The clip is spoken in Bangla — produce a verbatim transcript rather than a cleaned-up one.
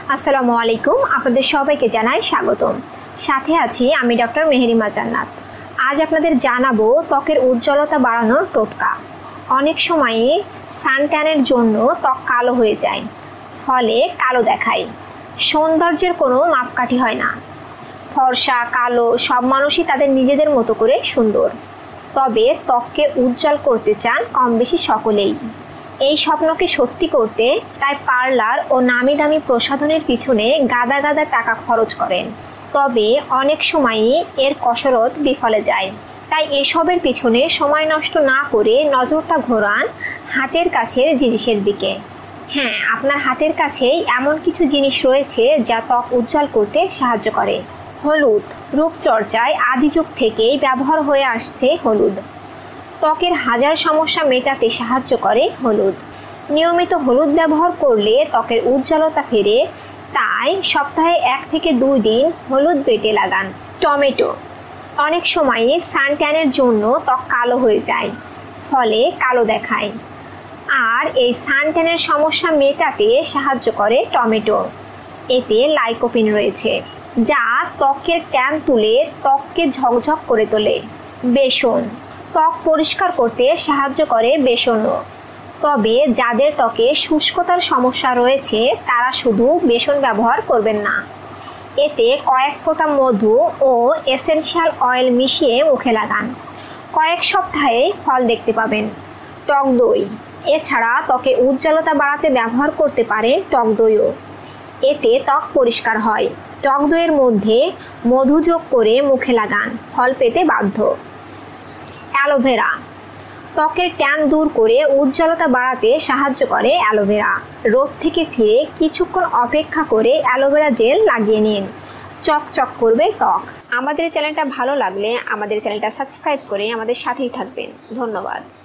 আসসালামু আলাইকুম, আপনাদের সবাইকে জানাই স্বাগতম। সাথে আছি আমি ডক্টর মেহেরিমা জান্নাত। আজ আপনাদের জানাবো ত্বকের উজ্জ্বলতা বাড়ানোর টোটকা। অনেক সময়ই সানট্যানের জন্য ত্বক কালো হয়ে যায়, ফলে কালো দেখায়। সৌন্দর্যের কোনো মাপকাঠি হয় না। ফর্সা কালো সব মানুষই তাদের নিজেদের মতো করে সুন্দর, তবে ত্বককে উজ্জ্বল করতে চান কম বেশি সকলেই। এই স্বপ্নকে সত্যি করতে তাই পার্লার ও নামি দামি প্রসাধনের পিছনে গাদা গাদা টাকা খরচ করেন, তবে অনেক সময়ই এর কসরত বিফলে যায়। তাই এসবের পিছনে সময় নষ্ট না করে নজরটা ঘোরান হাতের কাছের জিনিসের দিকে। হ্যাঁ, আপনার হাতের কাছেই এমন কিছু জিনিস রয়েছে যা ত্বক উজ্জ্বল করতে সাহায্য করে। হলুদ। রূপচর্চায় আদিযুগ থেকেই ব্যবহার হয়ে আসছে হলুদ। ত্বকের হাজার সমস্যা মেটাতে সাহায্য করে হলুদ। নিয়মিত হলুদ ব্যবহার করলে ত্বকের উজ্জ্বলতা ফেরে, তাই সপ্তাহে এক থেকে দুই দিন হলুদ বেটে লাগান। টমেটো। অনেক সময়ই সানট্যানের জন্য ত্বক কালো হয়ে যায়, ফলে কালো দেখায়। আর এই সানট্যানের সমস্যা মেটাতে সাহায্য করে টমেটো। এতে লাইকোপিন রয়েছে, যা ত্বকের ট্যান তুলে ত্বককে ঝকঝক করে তোলে। বেসন। ত্বক পরিষ্কার করতে সাহায্য করে বেসনও, তবে যাদের ত্বকে শুষ্কতার সমস্যা রয়েছে তারা শুধু বেসন ব্যবহার করবেন না। এতে কয়েক ফোঁটা মধু ও এসেনশিয়াল অয়েল মিশিয়ে মুখে লাগান। কয়েক সপ্তাহে ফল দেখতে পাবেন। টক দই। এছাড়া ত্বকে উজ্জ্বলতা বাড়াতে ব্যবহার করতে পারে টক দইও। এতে ত্বক পরিষ্কার হয়। টক দইয়ের মধ্যে মধু যোগ করে মুখে লাগান, ফল পেতে বাধ্য। অ্যালোভেরা। ত্বকের ট্যান দূর করে উজ্জ্বলতা বাড়াতে সাহায্য করে অ্যালোভেরা। রোদ থেকে ফিরে কিছুক্ষণ অপেক্ষা করে অ্যালোভেরা জেল লাগিয়ে নিন, চকচক করবে ত্বক। আমাদের চ্যানেলটা ভালো লাগলে আমাদের চ্যানেলটা সাবস্ক্রাইব করে আমাদের সাথেই থাকবেন। ধন্যবাদ।